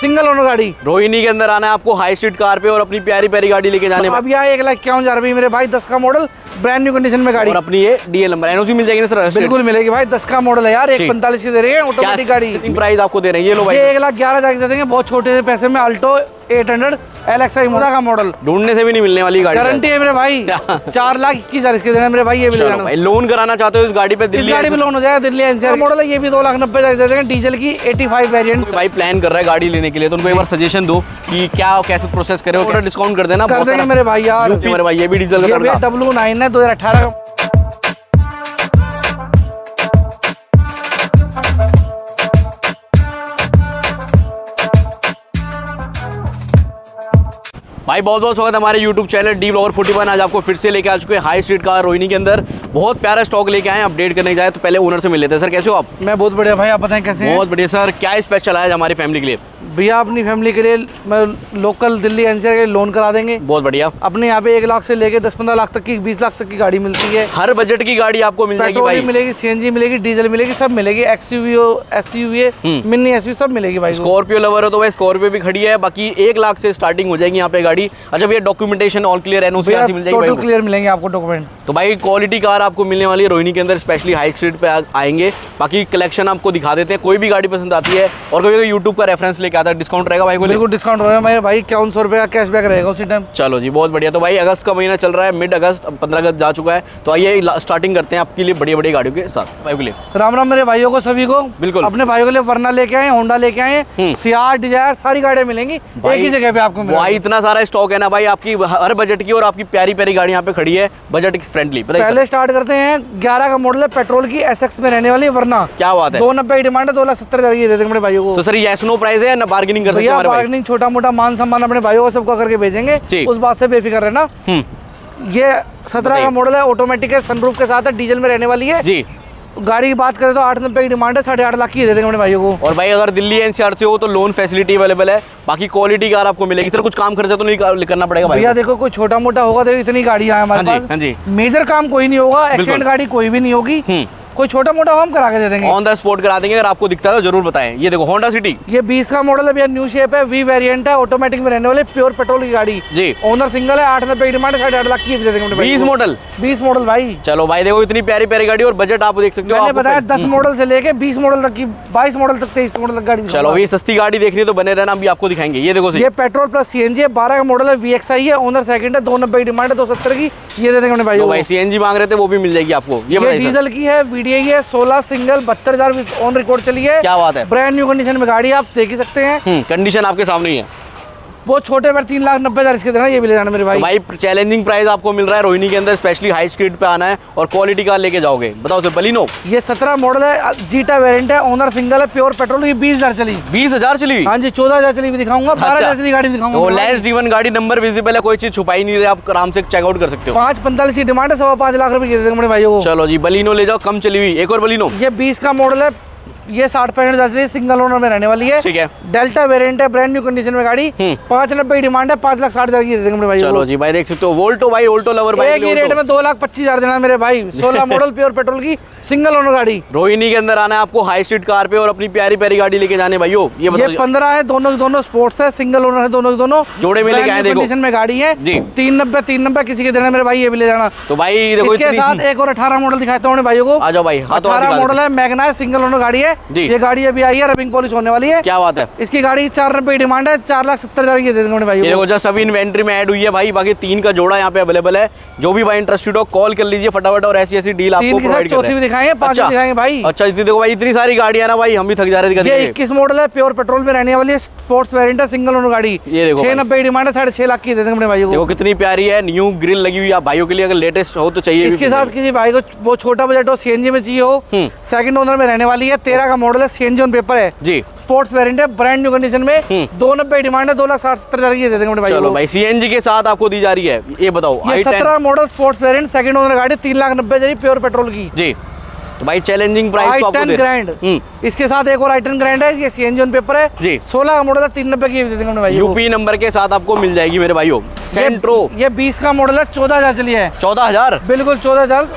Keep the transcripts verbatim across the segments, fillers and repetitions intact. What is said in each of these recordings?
Single owner गाड़ी। रोहिणी के अंदर आना है आपको हाई स्ट्रीट कार पे और अपनी प्यारी प्यारी गाड़ी लेके जाने। अब यहाँ एक लाख इक्यावन हजार रुपये मेरे भाई, दस का मॉडल, ब्रांड न्यू कंडीशन में गाड़ी, और अपनी ये डीएल नंबर एनओसी मिल जाएगी ना सर? बिल्कुल मिलेगी भाई, दस का मॉडल है यार, एक पैंतालीस की दे रही है ऑटोमेटिक गाड़ी। प्राइस आपको दे रहे हैं ये लो भाई, एक लाख ग्यारह हजार दे देंगे बहुत छोटे से पैसे में। Alto eight hundred L X I का मॉडल, ढूंढने से भी नहीं मिलने वाली गाड़ी, गारंटी है मेरे भाई। चार लाख इक्कीस हजार इसके देना मेरे भाई, ये भी ले जाना। लोन कराना चाहते हो इस गाड़ी पे? दिल्ली गाड़ी पे लोन हो जाएगा, दिल्ली एनसीआर मॉडल है, ये भी दो लाख नब्बे हजार दे देंगे, डीजल की एटी फाइव वेरिएंट। भाई प्लान कर रहा है गाड़ी लेने के लिए तो उनको एक बार सजेशन दो कि क्या कैसे प्रोसेस करे, और डिस्काउंट कर देना। कर देंगे मेरे भाई यार, मेरे भाई ये भी डीजल का डब्ल्यू नाइन है, दो हजार अठारह का। भाई बहुत बहुत स्वागत है हमारे YouTube channel D blogger forty one. आज आपको फिर से लेके आ चुके हैं हाई स्ट्रीट कार रोहिणी के अंदर। बहुत प्यारा स्टॉक लेके आए हैं, अपडेट करने जाए तो पहले ओनर से मिल लेते हैं। सर कैसे हो आप? मैं बहुत बढ़िया भाई, आप बताएं कैसे हैं? बहुत बढ़िया सर। क्या स्पेशल है हमारी फैमिली के लिए? भैया अपनी फैमिली के लिए मैं लोकल दिल्ली एनसीआर के लिए लोन करा देंगे। बहुत बढ़िया। अपने यहाँ पे एक लाख से लेके दस पंद्रह लाख तक की, बीस लाख तक की गाड़ी मिलती है। हर बजट की गाड़ी आपको मिल जाएगी भाई, मिलेगी, सीएनजी मिलेगी, डीजल मिलेगी, सब मिलेगी। एक्सयूवी हो, एसयूवी, मिनी एसयूवी सब मिलेगी भाई। स्कॉर्पियो लवर हो तो भाई स्कॉर्पियो भी खड़ी है, बाकी एक लाख से स्टार्टिंग हो जाएगी यहाँ पे गाड़ी। अच्छा भैया डॉक्यूमेंटेशन ऑल क्लियर, एनओसी मिल जाएगी? टोटल क्लियर मिलेंगे आपको डॉक्यूमेंट। तो भाई क्वालिटी कार आपको मिलने वाली है रोहिणी के अंदर, स्पेशली हाई स्ट्रीट पे आएंगे। बाकी कलेक्शन आपको दिखा देते हैं, कोई भी गाड़ी पसंद आती है और कभी यूट्यूब का रेफरेंस लेके आता है, डिस्काउंट रहेगा भाई? बिल्कुल डिस्काउंट रहेगा मेरे भाई, इक्यावन सौ रुपये का कैशबैक रहेगा उसी टाइम। चलो जी बहुत बढ़िया। तो भाई अगस्त का महीना चल रहा है, मिड अगस्त, पंद्रह अगस्त जा चुका है, तो आइए स्टार्टिंग करते हैं आपके लिए बड़ी बड़ी गाड़ियों के साथ भाई के लिए। राम राम मेरे भाइयों को, सभी को। बिल्कुल। अपने भाइयों के लिए वरना लेके आए, होंडा लेके आए, सियार, डिजायर, सारी गाड़ियाँ मिलेंगी एक ही जगह पे आपको। भाई इतना सारा स्टॉक है ना भाई, आपकी हर बजट की और आपकी प्यारी प्यारी गाड़ी यहाँ पे खड़ी है, बजट फ्रेंडली। पहले स्टार्ट करते हैं, ग्यारह का मॉडल है, पेट्रोल की, एसएक्स में रहने वाली वरना। क्या बात है? दो नब्बे की डिमांड है, दो लाख सत्तर हजार की दे देंगे मेरे भाइयों को। तो सर ये नो प्राइस है ना, बार्गेनिंग कर सकते हैं? बार्गेनिंग छोटा मोटा मान सम्मान अपने भाइयों को सबको करके भेजेंगे, उस बात से बेफिक्र रहना। ये सत्रह का मॉडल है, ऑटोमेटिक है, सनरूफ के साथ है, डीजल में रहने वाली है जी। गाड़ी की बात करें तो आठ नब्बे की डिमांड है, साढ़े आठ लाख की दे देंगे अपने भाइयों को। और भाई अगर दिल्ली एनसीआर से हो तो लोन फैसिलिटी अवेलेबल है, बाकी क्वालिटी कार आपको मिलेगी। सर कुछ काम खर्चा तो नहीं करना पड़ेगा भाई? भैया देखो कोई छोटा मोटा होगा, देखो इतनी गाड़ियां हैं हमारे पास, मेजर काम कोई नहीं होगा, एक्सीडेंट गाड़ी कोई भी नहीं होगी, कोई छोटा मोटा हम करा के दे देंगे, ऑन द स्पॉट करा देंगे। अगर आपको दिखता है तो जरूर बताएं। ये देखो होंडा सिटी, ये बीस का मॉडल है भैया, न्यू शेप है, वी वेरिएंट है, ऑटोमेटिक में रहने वाले, प्योर पेट्रोल की गाड़ी जी। ओनर सिंगल है, आठ नब्बे की डिमांड, साढ़े आठ लाख की दे देंगे। बीस मॉडल, बीस मॉडल भाई। चलो भाई देखो इतनी प्यारी प्यारी गाड़ी, और बजट आप देख सकते हो। मैंने बताया दस मॉडल से लेके बीस मॉडल तक की, बाईस मॉडल तक, तेईस मॉडल तक गाड़ी। चलो ये सस्ती गाड़ी देखनी है तो बने रहना, अभी आपको दिखाएंगे। ये देखो ये पेट्रोल प्लस सीएनजी है, बारह का मॉडल है, वी एक्स आई है, ओनर सेकंड है, दो नब्बे की डिमांड है, दो सत्तर की ये दे देंगे भाई। भाई सीएनजी मांग रहे थे वो भी मिल जाएगी आपको। ये डीजल की है, वीडीआई है, सोलह सिंगल, बहत्तर हजार ऑन रिकॉर्ड चली है। क्या बात है? ब्रांड न्यू कंडीशन में गाड़ी आप देख ही सकते हैं, कंडीशन आपके सामने ही है। वो छोटे पर तीन लाख नब्बे हजार इसके देना, ये भी ले जाना मेरे भाई। तो भाई चैलेंजिंग प्राइस आपको मिल रहा है रोहिणी के अंदर, स्पेशली हाई स्ट्रीट पे आना है और क्वालिटी कार लेके जाओगे। बताओ सर बलिनो, ये सत्रह मॉडल है, जीटा वेरिएंट है, ओनर सिंगल है, प्योर पेट्रोल की, बीस हजार चली। बीस हजार चली? हाँ जी, चौदह हजार चली भी दिखाऊंगा, बारह हजार चली गाड़ी दिखाऊंगा। तो लेस ड्रिवन गाड़ी, नंबर विजिबल है, कोई चीज छुपाई नहीं रही, आप आराम से चेकआउट कर सकते हो। पाँच पैंतालीस की डिमांड है, सवा पाँच लाख रुपए दे देंगे मेरे भाइयों को। चलो जी बलिनो ले जाओ, कम चली हुई। एक और बलिनो, ये बीस का मॉडल है, ये साठ पैंसठ हजार सिंगल ओनर में रहने वाली है, ठीक है। डेल्टा वेरिएंट है, ब्रांड न्यू कंडीशन में गाड़ी, पाँच नब्बे की डिमांड है, पाँच लाख साठ हजार की दे देंगे भाई। चलो जी भाई देख सकते हो, वोल्टो भाई, वोल्टो लवर भाई, एक ही रेट में दो लाख पच्चीस हजार देना मेरे भाई। सोलह मॉडल, प्योर पेट्रोल की, सिंगल ओनर गाड़ी। रोहिणी के अंदर आना है आपको हाई स्ट्रीट कार पे और अपनी प्यारी प्यारी गाड़ी लेके जाने भाइयों। ये बताओ, ये पंद्रह है, दोनों की दोनों स्पोर्ट्स है, सिंगल ओनर है, दोनों की दोनों जोड़े में लेके आए। देखो कंडीशन में गाड़ी है जी, तीन नब्बे तीन नब्बे किसी के देना मेरे भाई, ये भी ले जाना। तो भाई देखो इसके साथ एक और अठारह मॉडल दिखाता हूँ भाइयों को। आ जाओ भाई। अठारह मॉडल है, मैग्ना है, सिंगल ओनर गाड़ी है, ये गाड़ी अभी आई है, रबिंग पॉलिश होने वाली है। क्या बात है? इसकी गाड़ी चार नब्बे डिमांड है, चार लाख सत्तर हजार की दे देंगे भाई। देखो जस्ट अभी इन्वेंट्री में ऐड हुई है भाई, बाकी तीन का जोड़ा यहाँ पे अवेलेबल है। जो भी भाई इंटरेस्टेड हो कॉल कर लीजिए फटाफट, और ऐसी ऐसी डील आपको प्रोवाइड कर रहे हैं। चौथी भी दिखाएंगे, पांच दिखाएंगे भाई। अच्छा देखो भाई इतनी सारी गाड़ियां ना भाई, हम भी थक जा रहे थे। ये इक्कीस मॉडल है, प्योर पेट्रोल में रहने वाली है, स्पोर्ट्स वेरिएंट है, सिंगल ओनर गाड़ी। ये देखो छह नब्बे डिमांड है, साढ़े छह लाख की दे देंगे भाई को। देखो कितनी प्यारी है, न्यू ग्रिल लगी हुई है, आप भाइयों के लिए अगर लेटेस्ट हो तो चाहिए। इसके साथ किसी भाई को वो छोटा बजट हो, सीएनजी में चाहिए हो, सेकंड ओनर में रहने वाली है, तेरह का मॉडल है, सीएनजी ऑन पेपर है जी, स्पोर्ट्स वेरिएंट है, ब्रांड न्यू कंडीशन में, दो नब्बे डिमांड है, दो लाख साठ सत्तर हजार की दे देंगे भाई। चलो भाई सीएनजी के साथ आपको दी जा रही है। ये बताओ, ये सत्रह model sports variant, second owner गाड़ी, तीन लाख नब्बे हजार प्योर पेट्रोल की जी। तो भाई चैलेंजिंग प्राइस तो आपको दे ग्रैंड, इसके साथ एक और आई टेन ग्रैंड है, ये सीएनजी ऑन पेपर है जी, सोलह का मॉडल है, तीन नब्बे की दे देंगे भाई। यूपी नंबर के साथ आपको मिल जाएगी मेरे भाइयों। सेंट्रो, ये बीस का मॉडल है, चौदह हजार चली है। चौदह हजार बिल्कुल चौदह हजार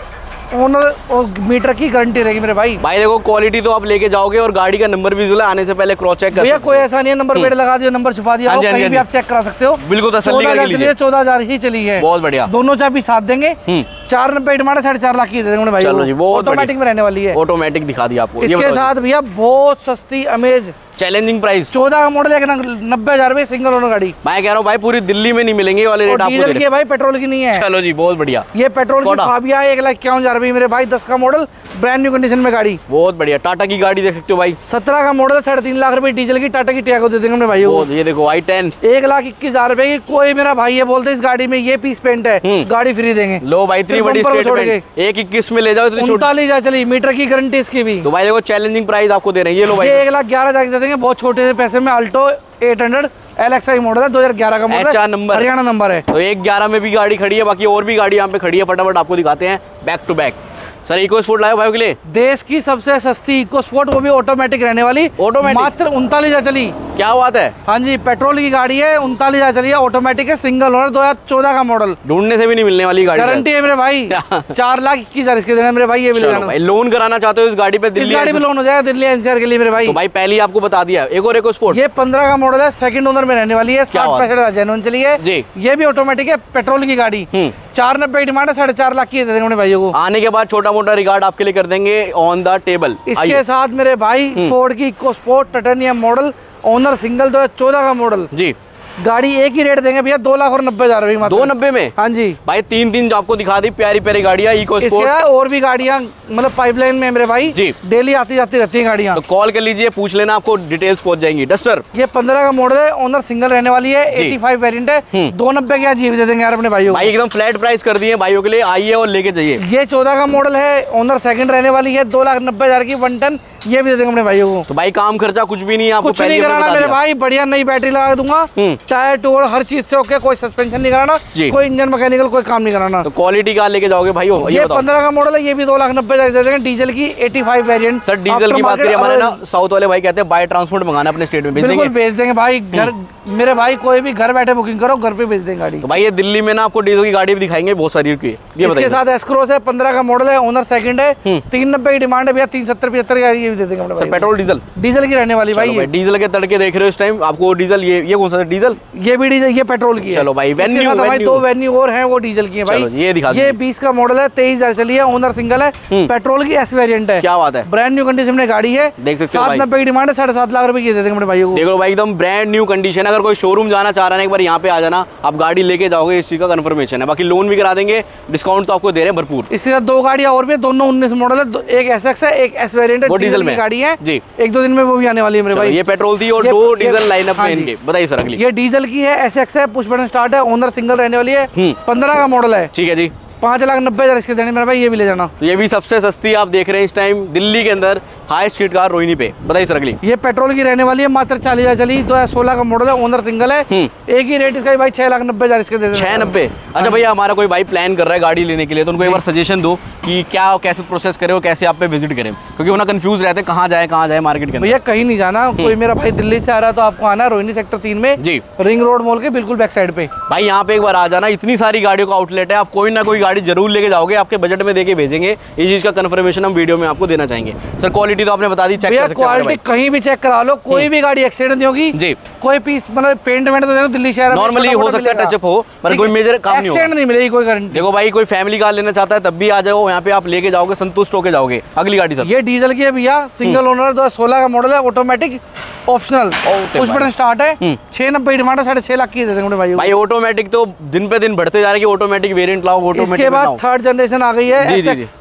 ओनर और मीटर की गारंटी रहेगी मेरे भाई। भाई देखो क्वालिटी तो आप लेके जाओगे और गाड़ी का नंबर विजुअल है, आने से पहले क्रॉस चेक कर भैया कोई ऐसा नहीं है नंबर प्लेट लगा दिया नंबर छुपा दिया, कहीं भी आप चेक करा सकते हो। बिल्कुल तसल्ली करके लीजिए। चौदह हजार ही चली है, बहुत बढ़िया। दोनों चाबी साथ देंगे, चार नब्बे डिमांड साढ़े चार लाख की दे देंगे भाई। चलो जी, बहुत ऑटोमेटिक में रहने वाली है। ऑटोमेटिक दिखा दिया आपको। इसके साथ भैया बहुत सस्ती अमेज चैलेंजिंग प्राइस, चौदह का मॉडल है, नब्बे हजार रुपए सिंगल ओनर गाड़ी। मैं कह रहा हूँ भाई पूरी दिल्ली में नहीं मिलेंगे ये वाले रेट आपको। डीजल की है भाई, पेट्रोल की नहीं है। चलो जी बहुत बढ़िया। ये पेट्रोल की फाबिया है, एक लाख इक्यावन हजार रुपए मेरे भाई, दस का मॉडल, ब्रांड न्यू कंडीशन में गाड़ी। बहुत बढ़िया। टाटा की गाड़ी देख सकते हो भाई, सत्रह का मॉडल, साढ़े तीन लाख रुपए डीजल की, टाटा की टियागो दे देंगे भाई। ये देखो आई टेन, एक लाख इक्कीस हजार रुपए की। कोई मेरा भाई है बोलते इस गाड़ी में ये पीस पेंट है, गाड़ी फ्री देंगे। लो भाई इतनी बड़ी स्टेटमेंट, एक इक्कीस में ले जाओ, उनतालीस हजार चली, मीटर की गारंटी इसकी भी। तो भाई देखो चैलेंजिंग प्राइस आपको दे रहे हैं। ये लो भाई एक लाख ग्यारह हजार दे देंगे, बहुत छोटे से पैसे में। Alto eight hundred L X I model है, दो हजार ग्यारह का model, HR number, Haryana number है। तो एक ग्यारह में भी गाड़ी खड़ी है, बाकी और भी गाड़ी यहाँ पे खड़ी है, फटाफट आपको दिखाते हैं back to back. Sir EcoSport लाए भाई के लिए, देश की सबसे सस्ती इको स्पोर्ट, वो भी ऑटोमेटिक रहने वाली, ऑटोमेटिक मात्र उनतालीस हजार चली। क्या बात है। हाँ जी, पेट्रोल की गाड़ी है, उनतालीस हजार चली है, ऑटोमेटिक है, सिंगल ओनर, दो हजार चौदह का मॉडल, ढूंढने से भी नहीं मिलने वाली गाड़ी, गारंटी है मेरे भाई। चार लाख इक्कीस हजार इसके देना मेरे भाई, ये भी ले जाना। लोन कराना चाहते हो इस गाड़ी पे, दिल्ली गाड़ी पे लोन हो जाएगा दिल्ली एनसीआर के लिए मेरे भाई। तो भाई पहले ही आपको बता दिया। एक और इको स्पोर्ट, ये पंद्रह का मॉडल है, सेकंड ओनर में रहने वाली है, साठ पैंसठ हजार जेन्युइन चली है जी। ये भी ऑटोमेटिक है, पेट्रोल की गाड़ी, चार नब्बे डिमांड है, साढ़े चार लाख की दे देंगे अपने भाइयों को। आने के बाद छोटा मोटा रिगार्ड आपके लिए कर देंगे ऑन द टेबल। इसके साथ मेरे भाई फोर्ड की EcoSport titanium model, owner single, दो हजार चौदह का मॉडल जी। गाड़ी एक ही रेट देंगे भैया, दो लाख और नब्बे हजार रुपए, दो नब्बे में। हाँ जी भाई तीन तीन जो आपको दिखा दी प्यारी प्यारी गाड़ियाँ इको स्पोर्ट, और भी गाड़ियाँ मतलब पाइपलाइन में मेरे भाई जी, डेली आती जाती रहती है गाड़ियाँ। तो कॉल कर लीजिए, पूछ लेना, आपको डिटेल्स पहुंच जाएंगी। डस्टर ये पंद्रह का मॉडल है, ओनर सिंगल रहने वाली है, पचासी वेरिएंट है, दो नब्बे के जीप दे देंगे यार अपने भाइयों। भाई एकदम फ्लैट प्राइस कर दिए भाइयों के लिए, आइए और लेके जाइए। ये चौदह का मॉडल है, ओनर सेकंड रहने वाली है, दो लाख नब्बे हजार की, वन टन, ये भी दे देंगे अपने भाइयों को। तो भाई काम खर्चा कुछ भी नहीं है आपको, कुछ नहीं कराना मेरे भाई, बढ़िया नई बैटरी लगा दूंगा, टायर टूर हर चीज से ओके, कोई सस्पेंशन नहीं कराना, कोई इंजन मैकेनिकल कोई काम नहीं कराना। तो क्वालिटी कार लेके जाओगे भाई हो। ये पंद्रह का मॉडल है, ये भी दो लाख नब्बे हजार दे देंगे, डीजल की पचासी वेरिएंट। सर डीजल की बात करें, हमारे ना साउथ वाले भाई कहते हैं बाय ट्रांसपोर्ट मंगाना अपने स्टेट में, भेज देंगे। बिल्कुल भेज देंगे भाई, घर मेरे भाई कोई भी घर बैठे बुकिंग करो, घर पे भेज देंगे गाड़ी। तो भाई ये दिल्ली में ना आपको डीजल की गाड़ी भी दिखाएंगे बहुत सारी की। ये इसके साथ एस्क्रोस है, पंद्रह का मॉडल है, ओनर सेकंड है, तीन नब्बे की डिमांड है भैया, तीन सत्तर पचहत्तर का ये भी दे देंगे। सर पेट्रोल डीजल, डीजल की रहने वाली भाई। डीजल के तड़के देख रहे हो इस टाइम आपको, डीजल ये ये कौन सा डीजल, ये भी डीजल, ये पेट्रोल की है। चलो भाई वेन्यू भाई दो वेन्यू और हैं, वो डीजल की है भाई। ये दिखा, ये बीस का मॉडल है, तेईस हजार चली है, ओनर सिंगल है, पेट्रोल की एस वेरिएंट है। क्या बात है, ब्रांड न्यू कंडीशन में गाड़ी है, देख सकते हो सात नब्बे की डिमांड है, साढ़े सात लाख रुपए की दे देंगे भाई को। देखो भाई एकदम ब्रांड न्यू कंडीशन। अगर कोई शोरूम जाना चाह रहा है एक बार यहाँ पे आ जाना, आप गाड़ी लेके जाओगे, इस चीज का कंफर्मेशन है। बाकी लोन भी करा देंगे, डिस्काउंट तो आपको दे रहे हैं भरपूर। इसके साथ दो गाड़ियां और भी, दोनों उन्नीस मॉडल है, एक एस एक्स है, एक एस वेरिएंट है, डीजल में गाड़ी है जी। एक दो दिन में वो भी आने वाली है मेरे भाई। ये पेट्रोल थी और दो डीजल लाइनअप में इनके, बताइए सर अगली। ये डीजल की है, एस एक्स है, पुश बटन स्टार्ट है, ओनर सिंगल रहने वाली है, पंद्रह का मॉडल है। ठीक है जी, पाँच लाख नब्बे हजार इसके देने मेरा भाई, ये भी ले जाना। तो ये भी सबसे सस्ती आप देख रहे हैं इस टाइम दिल्ली के अंदर हाई स्ट्रीट कार रोहिणी पे। बताइए सर अगली। ये पेट्रोल की रहने वाली है, मात्र चालीस हजार चली, दो हजार सोलह का मॉडल है, ओनर सिंगल है, एक ही रेट इसका भाई, छह लाख नब्बे हजार इसके दे देना। छह नब्बे। अच्छा भैया हमारा कोई भाई प्लान कर रहा है गाड़ी लेने के लिए, तो उनको एक बार सजेशन दो कि क्या कैसे प्रोसेस करें और कैसे आप पे विजिट करें, क्योंकि उन्हें कंफ्यूज रहते हैं कहाँ जाए कहाँ जाए मार्केट के अंदर। भैया कहीं नहीं जाना, कोई मेरा भाई दिल्ली से आ रहा है तो आपको आना रोहिणी सेक्टर तीन में जी, रिंग रोड मॉल के बिल्कुल बैक साइड पे। भाई यहाँ पे एक बार आ जाना, इतनी सारी गाड़ियों का आउटलेट है, आप कोई ना कोई गाड़ी जरूर लेके जाओगे, आपके बजट में देके भेजेंगे। इस चीज का कंफर्मेशन हम वीडियो में आपको देना चाहेंगे। सर क्वालिटी तो आपने बता दी, चेक कर सकते हैं क्वालिटी कहीं भी चेक करा लो, कोई भी गाड़ी एक्सीडेंट नहीं होगी जी, कोई पीस मतलब पेंट वेंट तो देखो दिल्ली शहर में नॉर्मली हो सकता है टचअप हो, पर कोई मेजर काम नहीं होगा, एक्सीडेंट नहीं मिलेगी कोई गारंटी। देखो भाई कोई फैमिली कार लेना चाहता है तब भी आ जाओ, यहाँ पे आप लेके जाओगे, संतुष्ट होके जाओगे। अगली गाड़ी सर, ये डीजल की है भैया, सिंगल ओनर, दो हजार सोलह का मॉडल है, automatic optional, push button start है, छह नब्बे डिमांड है, साढ़े छह लाख की दे देंगे भाई। भाई ऑटोमेटिक तो दिन पे दिन बढ़ते जा रहे हैं, ऑटोमेटिक वेरिएंट लाओ, ऑटोमेटिक। इसके बाद थर्ड जनरेशन आ गई है,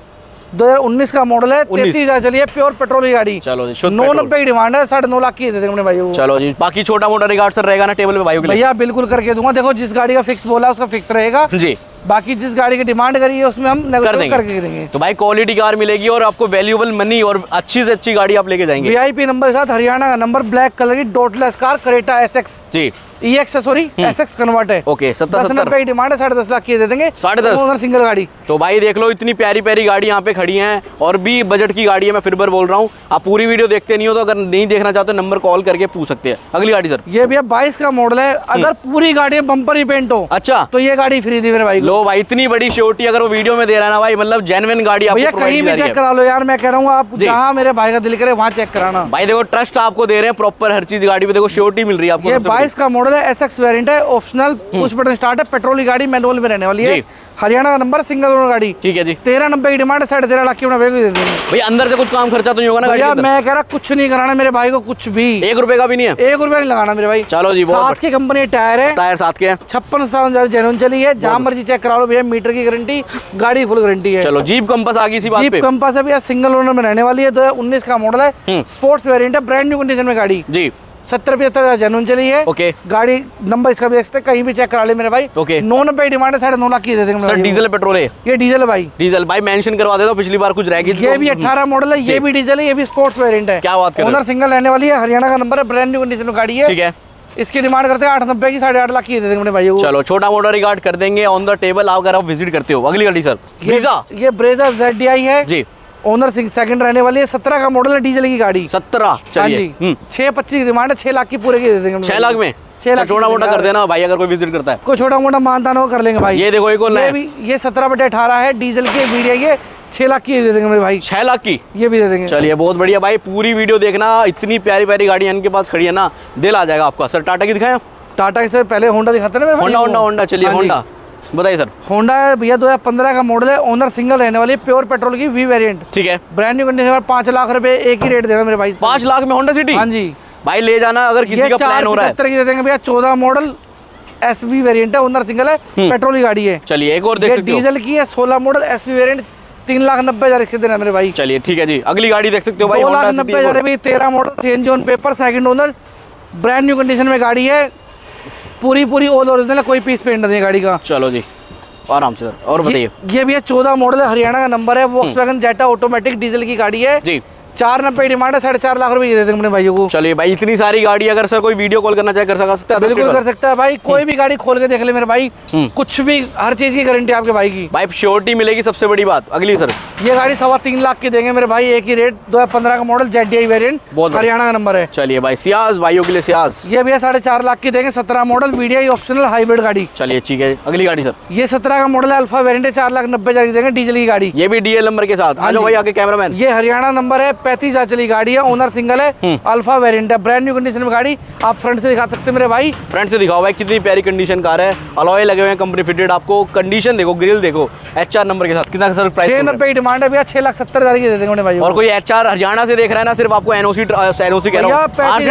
दो हजार उन्नीस का मॉडल है, तैतीस हजार चली है, प्योर पेट्रोल की गाड़ी। चलो जी, नौ नब्बे की डिमांड है, साढ़े नौ लाख की दे देंगे भाई। चलो जी, बाकी छोटा मोटा रिगार्ड सर रहेगा ना टेबल पे भाई के लिए? भैया बिल्कुल करके दूंगा, देखो जिस गाड़ी का फिक्स बोला उसका फिक्स रहेगा जी, बाकी जिस गाड़ी की डिमांड करी है उसमें हम कर देंगे, करके देंगे। तो भाई क्वालिटी कार मिलेगी और आपको वैल्यूएबल मनी और अच्छी से अच्छी गाड़ी आप लेके जाएंगे। वीआईपी नंबर के साथ, हरियाणा का नंबर, ब्लैक कलर की डॉटलेस कार, क्रेटा एसएक्स जी। E X sorry S X convert है। ओके, सत्तर दस नब्बे की डिमांड है, साढ़े दस लाख की दे देंगे। साढ़े दस सिंगल गाड़ी। तो भाई देख लो, इतनी प्यारी प्यारी गाड़ी यहाँ पे खड़ी हैं और भी बजट की गाड़ी है। मैं फिर बार बोल रहा हूँ, आप पूरी वीडियो देखते नहीं हो तो अगर नहीं देखना चाहते नंबर कॉल करके पूछ सकते हैं। अगली गाड़ी सर, ये भैया बाईस का मॉडल है, अगर पूरी गाड़ी बम्पर ही पेंट हो अच्छा तो ये गाड़ी फ्री दी मेरे भाई। लो भाई, इतनी बड़ी श्योरिटी अगर वो वीडियो में दे रहा है ना भाई, मतलब जेन्युइन गाड़ी आपको भैया कहीं भी चेक करा लो यार, मैं कह रहा हूँ आप जहाँ मेरे भाई का दिल करे वहाँ चेक कराना। भाई देखो, ट्रस्ट आपको दे रहे हैं प्रॉपर, हर चीज गाड़ी पे देखो श्योरिटी मिल रही है आपको। ये बाईस का मॉडल है, एस एक्स वेरिएंट है, ऑप्शनल पुश बटन स्टार्ट है, पेट्रोल की गाड़ी मैनुअल में रहने वाली है, हरियाणा का नंबर, सिंगल ओनर गाड़ी। ठीक है जी। तेरह नब्बे की डिमांड, साढ़े तेरह लाख की दे देंगे। भैया अंदर से कुछ काम खर्चा तो नहीं होगा ना गाड़ी के अंदर? मैं कह रहा कुछ नहीं कराना मेरे भाई को, कुछ भी एक रुपए का भी नहीं है, एक रुपया नहीं लगाना मेरे भाई। चलो जी, सात की कंपनी टायर है, टायर सात के हैं, छप्पन साल जेन्युइन चली है, जहाँ मर्जी चेक करा लो भैया, मीटर की गारंटी, गाड़ी फुल गारंटी है। चलो, जीप कंपास आ गई इसी बात पे। जीप कंपास है भैया, सिंगल ओनर में रहने वाली है, दो हजार उन्नीस का मॉडल है, स्पोर्ट्स वेरिएंट है, ब्रांड न्यू कंडीशन में गाड़ी जी, सत्तर पचहत्तर हजार जेन्युइन चली है। ओके, गाड़ी नंबर इसका भी देख सकते हैं, कहीं भी चेक करा ले मेरे भाई। ओके, नौ नब्बे डिमांड है, साढ़े नौ लाख की दे देंगे सर। डीजल पेट्रोल है ये? डीजल है भाई। डीजल भाई मेंशन करवा दे दो, पिछली बार कुछ रह गई। ये भी अठारह मॉडल है, ये भी डीजल है, ये भी स्पोर्ट्स वेरिएंट है। क्या बात कर रहे हो? ओनर सिंगल रहने वाली है, हरियाणा का नंबर है, ब्रांड न्यू कंडीशन में गाड़ी है। ठीक है, इसकी डिमांड करते हैं आठ नब्बे की, साढ़े आठ लाख की दे देंगे अपने भाई को। चलो, छोटा मोटा रिगार्ड कर देंगे ऑन द टेबल अगर आप विजिट करते हो। अगली गाड़ी सर, ब्रेजा। ये ब्रेजा जेड डी आई है जी, ओनर सेकंड रहने वाली है, सत्रह का मॉडल है, डीजल की गाड़ी। सत्रह, चलिए छह पच्चीस की डिमांड है, छह लाख की पूरे की दे देंगे। छह लाख में छोटा मोटा कर देना भाई, अगर कोई विजिट करता है कोई छोटा मोटा मानतान हो कर लेंगे भाई। ये देखो, एक और ये भी, ये सत्रह बटे अठारह है, डीजल की वीडियो, ये छह लाख की दे देंगे मेरे भाई। छह लाख की ये भी दे देंगे। चलिए, बहुत बढ़िया भाई, पूरी वीडियो देखना, इतनी प्यारी प्यारी गाड़ी इनके पास खड़ी है ना, दिल आ जाएगा आपका। सर टाटा की दिखाएं? टाटा की से पहले होंडा दिखाते ना, होंडा होंडा होंडा चलिए, होंडा बताइए सर। होंडा है भैया, दो हजार पंद्रह का मॉडल है, ओनर सिंगल रहने वाली, प्योर पेट्रोल की वी वेरिएंट। ठीक है, ब्रांड न्यू कंडीशन में, पाँच लाख रुपए एक ही रेट देना मेरे भाई। पाँच लाख में होंडा सिटी? हाँ जी भाई, ले जाना अगर किसी का प्लान हो रहा है। की दे देंगे भैया, चौदह मॉडल एस वी वेरिएंट है, ओनर सिंगल है, पेट्रोल की गाड़ी है। चलिए, एक और देख सकते हो, डीजल की है, सोलह मॉडल एस वी वेरिएंट, तीन लाख नब्बे हजार इससे देना मेरे भाई। चलिए ठीक है जी, अगली गाड़ी देख सकते हो भाई, दो लाख नब्बे हजार भी, तेरह model, change on paper, second owner, brand new condition में गाड़ी है, पूरी पूरी ऑल ओरिजिनल है, कोई पीस पेंट नहीं है गाड़ी का। चलो जी, आराम से सर। और बताइए, ये भी चौदह मॉडल है, हरियाणा का नंबर है, वोक्सवैगन जेटा ऑटोमेटिक डीजल की गाड़ी है जी, चार नब्बे डिमांड है, साढ़े चार लाख रुपए दे देंगे अपने भाइयों को। चलिए भाई, इतनी सारी गाड़ी, अगर सर कोई वीडियो कॉल करना चाहे कर सकता है? बिल्कुल कर सकता है भाई, कोई भी गाड़ी खोल के देख ले मेरे भाई, कुछ भी, हर चीज की गारंटी आपके भाई की। भाई श्योरिटी मिलेगी, सबसे बड़ी बात। अगली सर, ये गाड़ी सवा तीन लाख की देंगे मेरे भाई, एक ही रेट, दो हजार पंद्रह का model, Z D I variant, Haryana का नंबर है। चलिए भाई, सियाज भाइयों के लिए सियाज, ये भैया साढ़े चार लाख की देंगे, सत्रह मॉडल, वीडियो ऑप्शनल हाइब्रिड गाड़ी। चलिए ठीक है, अगली गाड़ी सर, ये सत्रह का मॉडल है, अल्फा वेरिएंट है, चार लाख नब्बे हजार की देंगे, डीजल की गाड़ी, ये भी डीएल नंबर के साथ। आ जाओ भाई आगे कैमरामैन, ये हरियाणा नंबर है, पैंतीस हजार चली गाड़ी है, ओनर सिंगल है, अल्फा वेरिएंट है, ब्रांड न्यू कंडीशन में गाड़ी। आप फ्रंट से दिखा सकते हैं मेरे भाई, फ्रंट से दिखाओ भाई, कितनी प्यारी कंडीशन कार है, अलॉय लगे हुए हैं कंपनी फिटेड, आपको कंडीशन देखो, ग्रिल देखो, एचआर नंबर के साथ। कितना सर प्राइस? छह नब्बे की डिमांड है भैया, छह लाख सत्तर हजार की दे देंगे भाई। और कोई एचआर हरियाणा से देख रहा है ना, सिर्फ आपको एनओसी एनओसी कह रहा हूं, पैंतीस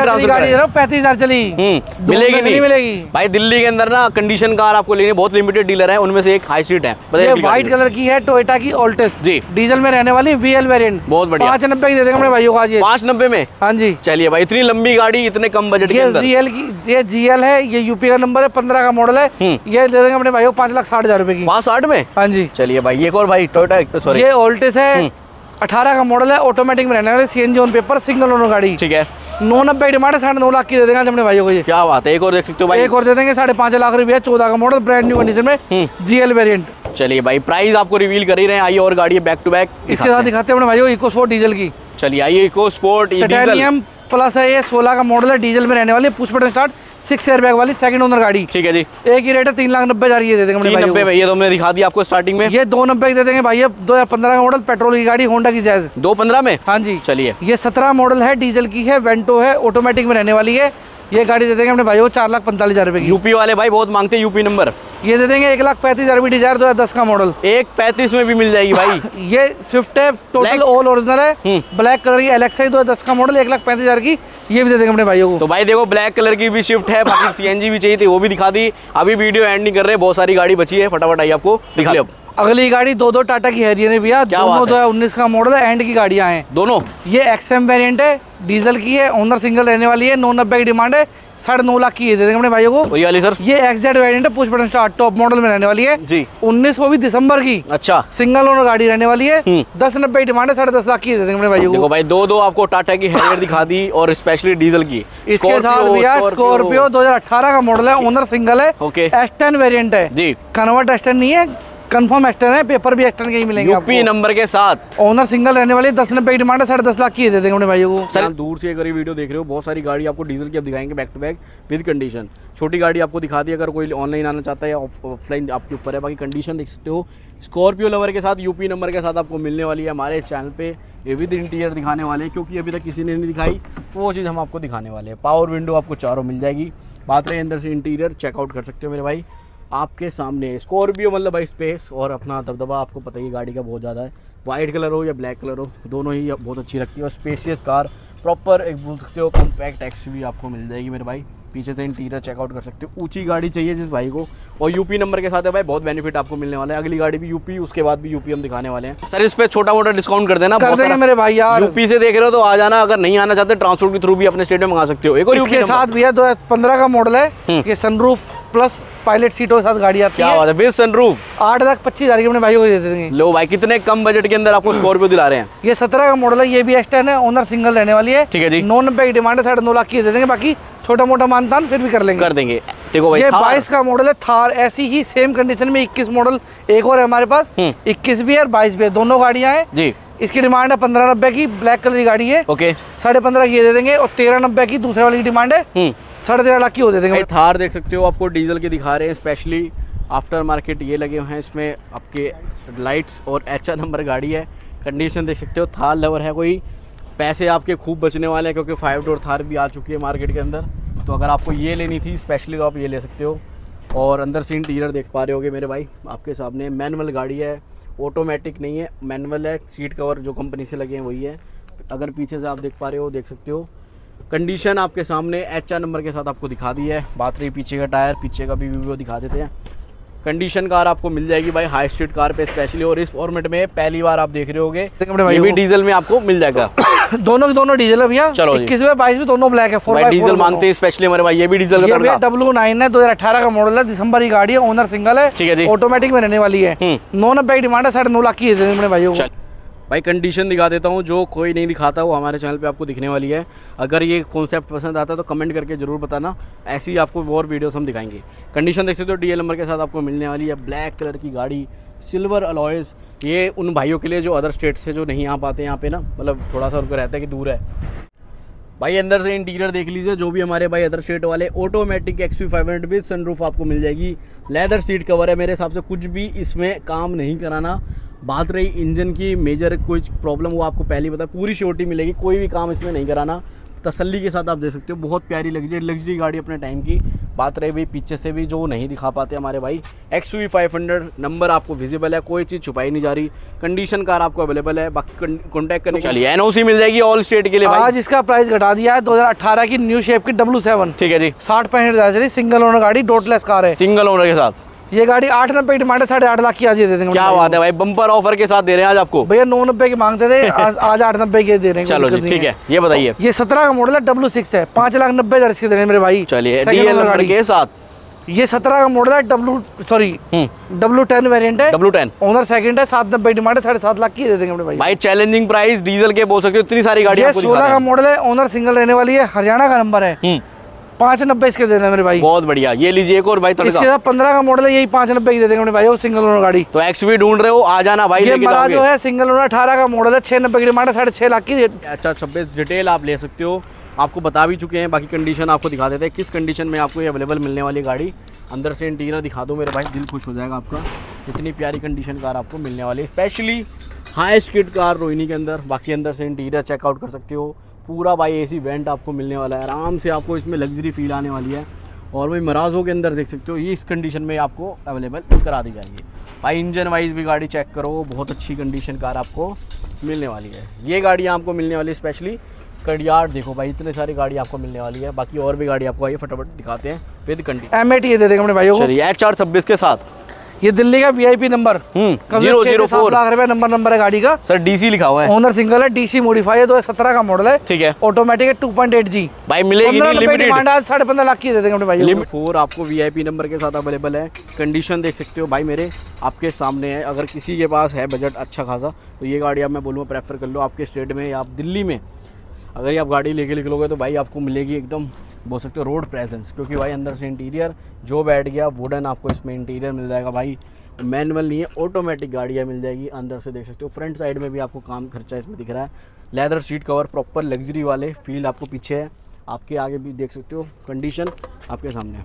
हजार चली मिलेगी नहीं मिलेगी भाई। दिल्ली के अंदर ना कंडीशन कार आपको लेनी, बहुत लिमिटेड डीलर है, उनमें से एक हाई स्ट्रीट है, व्हाइट कलर की है, टोयोटा की ऑल्टिस जी, डीजल में रहने वाली, वीएल वेरिएंट, बहुत बढ़िया, पाँच नब्बे की दे देंगे भाई को आज। पाँच नब्बे में? हाँ जी। चलिए भाई, इतनी लंबी गाड़ी इतने कम बजट के अंदर, जीएल की, ये जीएल है, ये यूपी का नंबर है, पंद्रह का मॉडल है, ये दे देंगे अपने भाई को पाँच लाख साठ हजार रुपए की। पाँच साठ में? हाँ जी। चलिए भाई, एक और भाई टोयोटा, सॉरी ये ऑल्टिस है, अठारह का मॉडल है, ऑटोमेटिक में रहने वाले, CNG on paper, single owner गाड़ी। ठीक है, नौ नब्बे डिमांड है, साढ़े नौ लाख की दे देंगे अपने भाइयों को। ये क्या बात है, एक और देख सकते हो भाई, एक और दे देंगे, साढ़े पाँच लाख रुपया, चौदह का मॉडल, ब्रांड न्यू कंडीशन में, जीएल वेरिएंट। चलिए भाई, प्राइस आपको रिवील कर ही रहे हैं, आइए और गाड़ी बैक टू बैक इसके साथ दिखाते हैं अपने भाइयों, इको स्पोर्ट डीजल की। चलिए आइए, इको स्पोर्ट टाइटेनियम प्लस है, ये सोलह का मॉडल है, डीजल में रहने वाली, push button start, six air bag वाली, सेकंड ओनर गाड़ी। ठीक है जी, एक ही रेट है, तीन लाख नब्बे हजार ये दे देंगे। तीन नब्बे में ये तो हमने दिखा दिया आपको स्टार्टिंग में, ये दो नब्बे दे देंगे भाई, दो हजार पंद्रह का मॉडल, पेट्रोल की गाड़ी, होंडा की जैज, दो पंद्रह में। हाँ जी। चलिए, ये सत्रह मॉडल है, डीजल की है, वेंटो है, ऑटोमेटिक में रहने वाली है, ये गाड़ी दे देंगे अपने भाई को चार लाख पैंतालीस हजार रुपए की। यूपी वाले भाई बहुत मांगते हैं यूपी नंबर, ये दे देंगे एक लाख पैंतीस हजार डिजायर, दो हजार दस का मॉडल, एक पैंतीस में भी मिल जाएगी भाई। ये स्विफ्ट है, टोटल ऑल ओरिजिनल है, ब्लैक कलर की, एलेक्सा दो हजार दस का मॉडल, एक लाख पैंतीस हजार की, ये भी दे देंगे अपने भाइयों को। तो भाई देखो, ब्लैक कलर की भी स्विफ्ट है, बाकी सीएनजी भी चाहिए थी, वो भी दिखा दी। अभी वीडियो एंड नहीं कर रहे, बहुत सारी गाड़ी बची है, फटाफट आई आपको दिखा लिया। अगली गाड़ी दो दो टाटा की हैरियर है भैया, दोनों दो हजार उन्नीस का मॉडल है, एंड की गाड़ियां हैं दोनों। ये एक्सएम वेरिएंट है, डीजल की है, ओनर सिंगल रहने वाली है, नौ नब्बे की डिमांड है, साढ़े नौ लाख की ये दे देंगे अपने भाइयों को। ये वाली सर, ये एक्जेड वेरिएंट है, push button start, top model में रहने वाली है जी, उन्नीस वो भी दिसंबर की। अच्छा, सिंगल ओनर गाड़ी रहने वाली है, दस नब्बे डिमांड है, साढ़े दस लाख की दे देंगे अपने भाइयों को। देखो भाई दो दो आपको टाटा की हैरियर दिखा दी और स्पेशली डीजल की। इसके साथ भैया स्कॉर्पियो दो हजार अठारह का मॉडल है, ओनर सिंगल है, ओके, एस टेन वेरिएंट है जी, कन्वर्ट एस टेन नहीं है, कंफर्म एक्सटर्न है, पेपर भी एक्सटर्न के ही मिलेंगे यूपी नंबर के साथ, ओनर सिंगल रहने वाली, दस नब्बे की डिमांड है, साढ़े दस लाख की दे देंगे अपने भाइयों को। सर दूर से अगर ये वीडियो देख रहे हो, बहुत सारी गाड़ी आपको डीजल की अब दिखाएंगे back to back with condition. छोटी गाड़ी आपको दिखा दी, अगर कोई ऑनलाइन आना चाहता है या ऑफलाइन आपके ऊपर है, बाकी कंडीशन देख सकते हो। स्कॉर्पियो लवर के साथ यूपी नंबर के साथ आपको मिलने वाली है हमारे इस चैनल पे। ये विद इंटीरियर दिखाने वाले हैं, क्योंकि अभी तक किसी ने नहीं दिखाई, तो वो चीज़ हम आपको दिखाने वाले हैं। पावर विंडो आपको चारों मिल जाएगी। बात रही अंदर से इंटीरियर, चेकआउट कर सकते हो मेरे भाई आपके सामने। स्कॉर्पियो मतलब भाई स्पेस और अपना दबदबा आपको पता ही गाड़ी का बहुत ज़्यादा है। वाइट कलर हो या ब्लैक कलर हो, दोनों ही बहुत अच्छी लगती है। और स्पेशियस कार, प्रॉपर एक बोल सकते हो कॉम्पैक्ट एक्सयूवी आपको मिल जाएगी मेरे भाई। पीछे से इंटीरियर चेकआउट कर सकते हो। ऊंची गाड़ी चाहिए जिस भाई को, और यूपी नंबर के साथ है भाई, बहुत बेनिफिट आपको मिलने वाला है। अगली गाड़ी भी यूपी, उसके बाद भी यूपी हम दिखाने वाले हैं। सर इस पे छोटा मोटा डिस्काउंट कर देना, कर देंगे मेरे भाई यार। यूपी से देख रहे हो तो आ जाना, अगर नहीं आना चाहते ट्रांसपोर्ट के थ्रू भी अपने स्टेट में मंगा सकते हो। एक और इसके साथ भैया दो हजार पंद्रह का मॉडल है, ये सनरूफ प्लस पायलट सीटों के साथ गाड़ी आती है। क्या बात है, विद सनरूफ, आठ लाख पच्चीस हजार की अपने भाई को दे देंगे। लो भाई, कितने कम बजट के अंदर आपको स्कॉर्पियो दिला रहे हैं। ये सत्रह का मॉडल है, ये भी एस टेन है, ओनर सिंगल रहने वाली है, ठीक है जी। नौ नब्बे की डिमांड है, साढ़े नौ लाख की दे देंगे, बाकी छोटा मोटा मानतान फिर भी कर लेंगे कर देंगे। देखो भाई ये बाईस का मॉडल है थार, ऐसी ही सेम कंडीशन में इक्कीस मॉडल एक और है हमारे पास, इक्कीस भी है और बाईस भी है, दोनों गाड़ियां हैं जी। इसकी डिमांड है पंद्रह नब्बे की, ब्लैक कलर की गाड़ी है, ओके, साढ़े पंद्रह की दे देंगे। और तेरह नब्बे की दूसरे वाली की डिमांड है, साढ़े तेरह लाख की हो दे देंगे। थार देख सकते हो, आपको डीजल के दिखा रहे हैं, स्पेशली आफ्टर मार्केट ये लगे हुए हैं। इसमें आपके लाइट्स और एच आर नंबर गाड़ी है। कंडीशन देख सकते हो, थार लवर है कोई, पैसे आपके खूब बचने वाले हैं, क्योंकि फाइव डोर थार भी आ चुकी है मार्केट के अंदर। तो अगर आपको ये लेनी थी स्पेशली, तो आप ये ले सकते हो। और अंदर से इंटीरियर देख पा रहे होगे मेरे भाई आपके सामने। मैनुअल गाड़ी है, ऑटोमेटिक नहीं है, मैनुअल है। सीट कवर जो कंपनी से लगे हैं वही है। अगर पीछे से आप देख पा रहे हो, देख सकते हो। कंडीशन आपके सामने एच आर नंबर के साथ आपको दिखा दी है। बात रही पीछे का टायर, पीछे का भी व्यू दिखा देते हैं। कंडीशन कार आपको मिल जाएगी भाई हाई स्ट्रीट कार पे स्पेशली, और इस फॉर्मेट में पहली बार आप देख रहे होगे। ये भी डीजल में आपको मिल जाएगा। दोनों की दोनों डीजल है भैया। चलो इक्कीस में बाईस में दोनों ब्लैक है। भाई डीजल मांगते हैं स्पेशली हमारे भाई। ये भी डीजल का भैया डब्ल्यू नाइन है, दो हजार अठारह का मॉडल है, दिसंबर की गाड़ी है, ओनर सिंगल है, ठीक है जी, ऑटोमेटिक में रहने वाली है। नौ नब्बे की डिमांड है, साढ़े नौ लाख की है भाइयों को। भाई कंडीशन दिखा देता हूँ, जो कोई नहीं दिखाता वो हमारे चैनल पे आपको दिखने वाली है। अगर ये कॉन्सेप्ट पसंद आता है तो कमेंट करके जरूर बताना, ऐसी ही आपको और वीडियोस हम दिखाएंगे। कंडीशन देख सकते हो, डीएल नंबर के साथ आपको मिलने वाली है। ब्लैक कलर की गाड़ी, सिल्वर अलॉयज। ये उन भाइयों के लिए जो अदर स्टेट से जो नहीं आ पाते यहाँ पे ना, मतलब थोड़ा सा उनको रहता है कि दूर है। भाई अंदर से इंटीरियर देख लीजिए, जो भी हमारे भाई अदर स्टेट वाले। Automatic X V five hundred with sunroof आपको मिल जाएगी। लेदर सीट कवर है, मेरे हिसाब से कुछ भी इसमें काम नहीं कराना। बात रही इंजन की, मेजर कोई प्रॉब्लम वो आपको पहले बता, पूरी श्योरिटी मिलेगी, कोई भी काम इसमें नहीं कराना। तसल्ली के साथ आप देख सकते हो, बहुत प्यारी लग्जरी लग्जरी गाड़ी अपने टाइम की। बात रही भाई पीछे से भी, जो नहीं दिखा पाते हमारे भाई, X V five hundred number आपको विजिबल है, कोई चीज़ छुपाई नहीं जा रही। कंडीशन कार आपको अवेलेबल है। बाकी कॉन्टैक्ट करने चलिए, एनओसी मिल जाएगी ऑल स्टेट के लिए। आज इसका प्राइस घटा दिया है, दो हजार अठारह की न्यू शेप की डब्ल्यू सेवन, ठीक है जी, साठ पैंसठ हजार, सिंगल ओनर गाड़ी, डोटलेस कार है, सिंगल ओनर के साथ। ये गाड़ी आठ नब्बे की डिमांड है, साढ़े आठ लाख की आज दे देंगे। क्या बात है भाई, बम्पर ऑफर के साथ दे रहे हैं आज आपको। भैया नौ नब्बे की मांगते थे, आज आज आठ नब्बे के दे रहे हैं। चलो जी ठीक है, ये बताइए। ये सत्रह का मॉडल है, डब्ल्यू सिक्स है, पाँच लाख नब्बे हजार इसके दे रहे हैं मेरे भाई। चलिए डीएल नंबर के साथ। ये सत्रह का मॉडल है, W sorry W ten variant है, डब्ल्यू टेन ओनर सेकंड है, सात नब्बे डिमांड है, साढ़े सात लाख की दे देंगे अपने भाई। भाई चैलेंजिंग प्राइस डीजल के बोल सकते हो, इतनी सारी गाड़ी आपको दिखा रहे हैं। सोलह का मॉडल है, ओनर सिंगल रहने वाली है, हरियाणा का नंबर है, पाँच नब्बे इसके देना मेरे भाई। बहुत बढ़िया, ये लीजिए एक और भाई। इसके साथ पंद्रह का मॉडल है, यही पाँच नब्बे की दे देंगे अपने भाई, वो सिंगल ओनर गाड़ी। तो एक्सवी ढूंढ रहे हो, आ जाना भाई। ये मरा जो है सिंगल ओनर अठारह का मॉडल है, छह नब्बे की डिमांड है, साढ़े छह लाख की। अच्छा छब्बीस डिटेल आप ले सकते हो, आपको बता भी चुके हैं। बाकी कंडीशन आपको दिखा देते हैं, किस कंडीशन में आपको ये अवेलेबल मिलने वाली गाड़ी। अंदर से इंटीरियर दिखा दो मेरे भाई, दिल खुश हो जाएगा आपका। इतनी प्यारी कंडीशन कार आपको मिलने वाली है, specially high speed car Rohini के अंदर। बाकी अंदर से इंटीरियर चेकआउट कर सकते हो, पूरा भाई एसी वेंट आपको मिलने वाला है, आराम से आपको इसमें लग्जरी फील आने वाली है। और वही मराजो के अंदर देख सकते हो, ये इस कंडीशन में आपको अवेलेबल करा दी जाएगी। भाई इंजन वाइज भी गाड़ी चेक करो, बहुत अच्छी कंडीशन कार आपको मिलने वाली है। ये गाड़ियाँ आपको मिलने वाली है, स्पेशली कड़ियार देखो भाई, इतने सारी गाड़ी आपको मिलने वाली है। बाकी और भी गाड़ी आपको आइए फटाफट दिखाते हैं with condition. M A T दे देंगे अपने भाइयों को। चलिए एच आर छब्बीस के साथ। ये दिल्ली का VIP number zero zero four lakh रुपए नंबर नंबर है गाड़ी का सर। डीसी लिखा हुआ है, ओनर सिंगल है, डीसी मॉडिफाई है, दो हजार सत्रह का मॉडल है, ठीक है, ऑटोमेटिक है, टू पॉइंट एट जी भाई मिलेगी नहीं, लिमिटेड साढ़े पंद्रह लाख की दे देंगे भाई। लिमिट फोर आपको वीआईपी नंबर के साथ अवेलेबल है। कंडीशन देख सकते हो भाई मेरे आपके सामने है। अगर किसी के पास है बजट अच्छा खासा तो ये गाड़ी आप मैं बोलूँगा प्रेफर कर लो। आपके स्टेट में या आप दिल्ली में अगर ये आप गाड़ी लेके निकलोगे तो भाई आपको मिलेगी एकदम बोल सकते हो रोड प्रेजेंस, क्योंकि भाई अंदर से इंटीरियर जो बैठ गया वुडन आपको इसमें इंटीरियर मिल जाएगा भाई। मैनुअल नहीं है, ऑटोमेटिक गाड़ियाँ मिल जाएगी। अंदर से देख सकते हो फ्रंट साइड में भी आपको काम खर्चा इसमें दिख रहा है। Leather seat cover proper luxury वाले फील आपको पीछे है, आपके आगे भी देख सकते हो कंडीशन आपके सामने।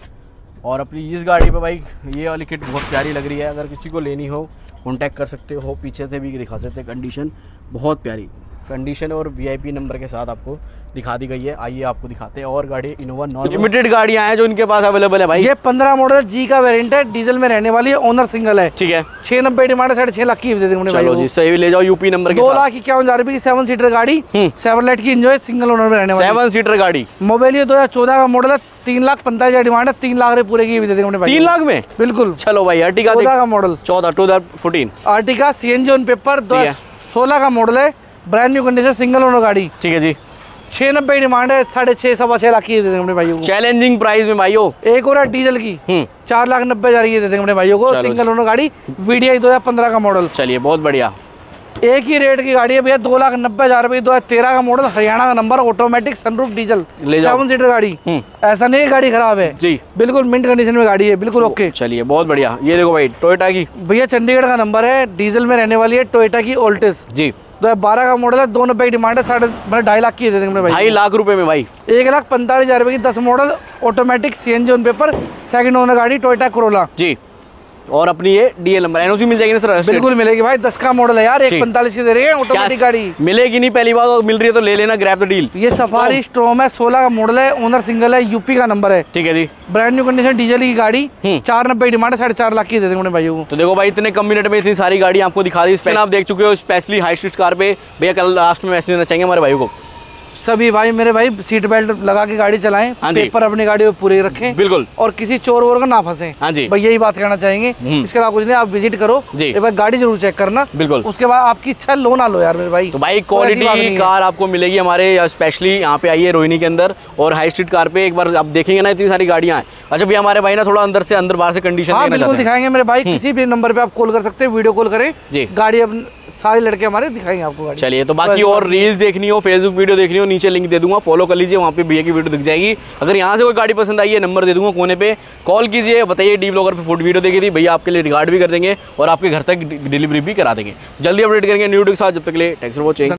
और अपनी इस गाड़ी पे भाई ये वाली किट बहुत प्यारी लग रही है। अगर किसी को लेनी हो कॉन्टैक्ट कर सकते हो, पीछे से भी दिखा सकते हैं। कंडीशन बहुत प्यारी कंडीशन और वीआईपी नंबर के साथ आपको दिखा दी गई है। आइए आपको दिखाते हैं और गाड़ी इनोवा नॉन लिमिटेड गाड़ियां हैं जो इनके पास अवेलेबल है भाई। ये पंद्रह मॉडल जी का वेरिएंट है, डीजल में रहने वाली है, ओनर सिंगल है, ठीक है। छह नब्बे डिमांड है, साढ़े छह लाख की दे देंगे। चलो जी सही ले जाओ यूपी नंबर के साथ। दो लाख इक्यावन हजार रुपए की सेवन सीटर गाड़ी, सेवन लाइट की इंजॉय, सिंगल ओनर में रहने वाली सेवन सीटर गाड़ी। मोबाइल ये दो हजार चौदह का मॉडल है, तीन लाख पैंतालीस हजार डिमांड है, तीन लाख रुपए पूरे की भी दे देंगे भाई। तीन लाख में बिल्कुल। चलो भाई अर्टिगा का मॉडल चौदह टू हजार fourteen Ertiga CNG on paper, दो हजार सोलह का मॉडल है, brand new condition, single owner गाड़ी, ठीक है जी। छह नब्बे डिमांड है, साढ़े छह सवा छह लाख की दे देंगे अपने भाइयों को। चैलेंजिंग प्राइस में भाइयों। एक और डीजल की चार लाख नब्बे हजार की दे देंगे अपने भाइयों को, सिंगल ओनर गाड़ी, वीडीआई दो हजार पंद्रह का मॉडल। चलिए बहुत बढ़िया। एक ही रेट की गाड़ी है भैया, दो लाख नब्बे हजार रुपये, दो हजार तेरह का मॉडल, हरियाणा का number, automatic sunroof diesel, seven seater गाड़ी। ऐसा नहीं है गाड़ी खराब है जी, बिल्कुल मिंट कंडीशन में गाड़ी है, बिल्कुल ओके। चलिए बहुत बढ़िया। ये देखो भाई टोयोटा की भैया चंडीगढ़ का नंबर है, डीजल में रहने वाली है, टोयोटा की ऑल्टिस जी, दो हजार बारह का मॉडल है, दो नब्बे की डिमांड है, साढ़े मतलब ढाई लाख की दे देंगे भाई। ढाई लाख रुपए में भाई, एक लाख पैंतालीस हजार रुपए की दस model, automatic CNG on paper, second owner गाड़ी, टोयोटा कोरोला जी। और अपनी ये डीएल नंबर एनओसी मिल जाएगी ना सर? बिल्कुल मिलेगी भाई, दस का मॉडल है यार, एक पैंतालीस की दे रही है ऑटोमेटिक गाड़ी। मिलेगी नहीं पहली बार, मिल रही है तो ले लेना, ग्रैब द डील। ये सफारी स्ट्रॉम है, सोलह का मॉडल है, ओनर सिंगल है, यूपी का नंबर है, ठीक है जी। ब्रांड न्यू कंडीशन डीजल की गाड़ी, चार नब्बे डिमांड है, साढ़े चार लाख की दे देंगे भाई को। तो देखो भाई इतने कम मिनट में इतनी सारी गाड़ी आपको दिखा दी। आप देख चुके हो स्पेशली हाई स्ट्रीट कार पे। भैया कल लास्ट में मैसेज देना चाहेंगे हमारे भाई को? सभी भाई मेरे भाई सीट बेल्ट लगा के गाड़ी चलाएं, पेपर अपनी गाड़ी में पूरे रखें बिल्कुल, और किसी चोर वोर का ना फंसे। हाँ जी भाई यही बात कहना चाहेंगे। इसके अलावा कुछ नहीं, आप विजिट करो एक बार, गाड़ी जरूर चेक करना बिल्कुल, उसके बाद आपकी इच्छा लो ना लो यार मेरे भाई। तो भाई क्वालिटी कार आपको मिलेगी हमारे स्पेशली यहाँ पे आइए रोहिणी के अंदर, और हाई स्ट्रीट कार पे एक बार आप देखेंगे ना इतनी सारी गाड़ियाँ हैं। अच्छा भैया हमारे भाई ना थोड़ा अंदर से अंदर बाहर से कंडीशन बिल्कुल दिखाएंगे मेरे भाई, किसी भी नंबर पे आप कॉल कर सकते हैं, वीडियो कॉल करें जी, गाड़ी अब सारे लड़के हमारे दिखाएंगे आपको गाड़ी। चलिए तो बाकी और रील्स देखनी हो, फेसबुक वीडियो देखनी हो, नीचे लिंक दे दूंगा, फॉलो कर लीजिए, वहाँ पे भैया की वीडियो दिख जाएगी। अगर यहाँ से कोई गाड़ी पसंद आई है, नंबर दे दूंगा कोने पे, कॉल कीजिए, बताइए डी ब्लॉगर पे फूड वीडियो देखी थी, भैया आपके लिए रिगार्ड भी कर देंगे और आपके घर तक डिलीवरी भी करा देंगे। जल्दी अपडेट करेंगे न्यू वीडियो के साथ, जब तक के लिए थैंक्स फॉर वॉचिंग।